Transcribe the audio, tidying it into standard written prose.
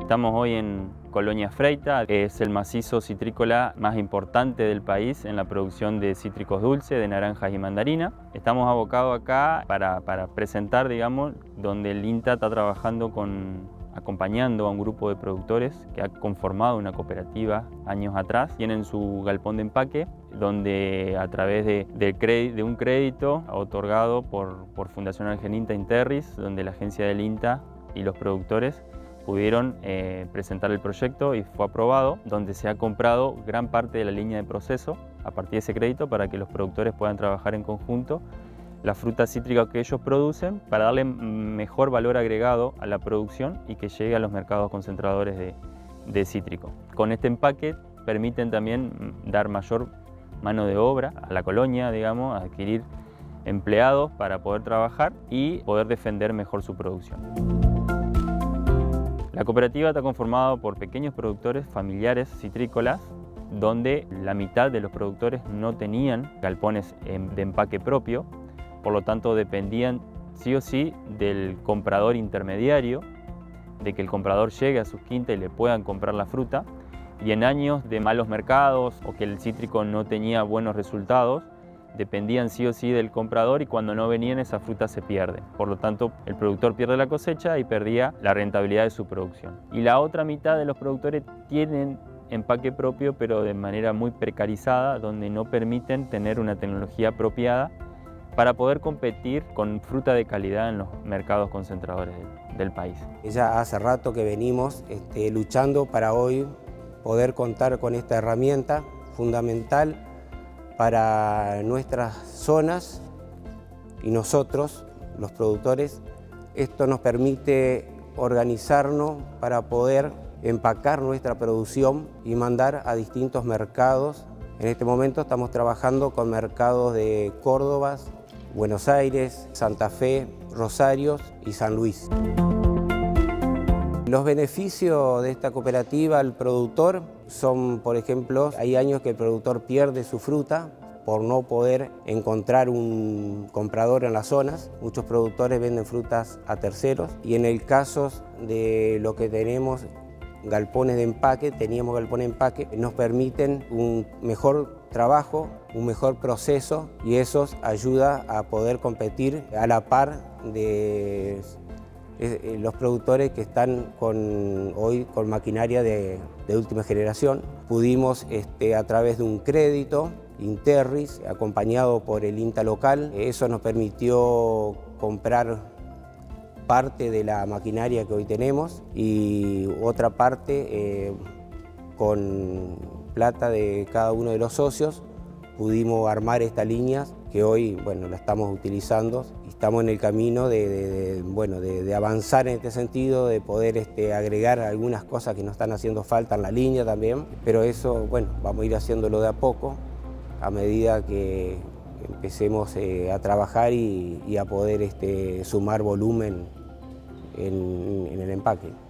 Estamos hoy en Colonia Freita, es el macizo citrícola más importante del país en la producción de cítricos dulces, de naranjas y mandarina. Estamos abocados acá para presentar, digamos, donde el INTA está trabajando acompañando a un grupo de productores que ha conformado una cooperativa años atrás. Tienen su galpón de empaque, donde a través de un crédito otorgado por Fundación Argentina Interris, donde la agencia del INTA y los productores pudieron presentar el proyecto y fue aprobado, donde se ha comprado gran parte de la línea de proceso a partir de ese crédito para que los productores puedan trabajar en conjunto la fruta cítrica que ellos producen para darle mejor valor agregado a la producción y que llegue a los mercados concentradores de cítrico. Con este empaque permiten también dar mayor mano de obra a la colonia, digamos, adquirir empleados para poder trabajar y poder defender mejor su producción. La cooperativa está conformada por pequeños productores familiares citrícolas, donde la mitad de los productores no tenían galpones de empaque propio, por lo tanto dependían sí o sí del comprador intermediario, de que el comprador llegue a sus quintas y le puedan comprar la fruta, y en años de malos mercados o que el cítrico no tenía buenos resultados, dependían sí o sí del comprador y cuando no venían esa fruta se pierde. Por lo tanto, el productor pierde la cosecha y perdía la rentabilidad de su producción. Y la otra mitad de los productores tienen empaque propio, pero de manera muy precarizada, donde no permiten tener una tecnología apropiada para poder competir con fruta de calidad en los mercados concentradores del país. Ya hace rato que venimos luchando para hoy poder contar con esta herramienta fundamental para nuestras zonas y nosotros, los productores. Esto nos permite organizarnos para poder empacar nuestra producción y mandar a distintos mercados. En este momento estamos trabajando con mercados de Córdoba, Buenos Aires, Santa Fe, Rosario y San Luis. Los beneficios de esta cooperativa al productor son, por ejemplo, hay años que el productor pierde su fruta por no poder encontrar un comprador en las zonas. Muchos productores venden frutas a terceros y en el caso de lo que tenemos galpones de empaque, nos permiten un mejor trabajo, un mejor proceso y eso ayuda a poder competir a la par de los productores que están hoy con maquinaria de última generación. Pudimos, a través de un crédito Interris, acompañado por el INTA local, eso nos permitió comprar parte de la maquinaria que hoy tenemos y otra parte con plata de cada uno de los socios pudimos armar esta línea que hoy, bueno, la estamos utilizando y estamos en el camino de avanzar en este sentido, de poder agregar algunas cosas que nos están haciendo falta en la línea también, pero eso, bueno, vamos a ir haciéndolo de a poco a medida que empecemos a trabajar y a poder sumar volumen en el empaque.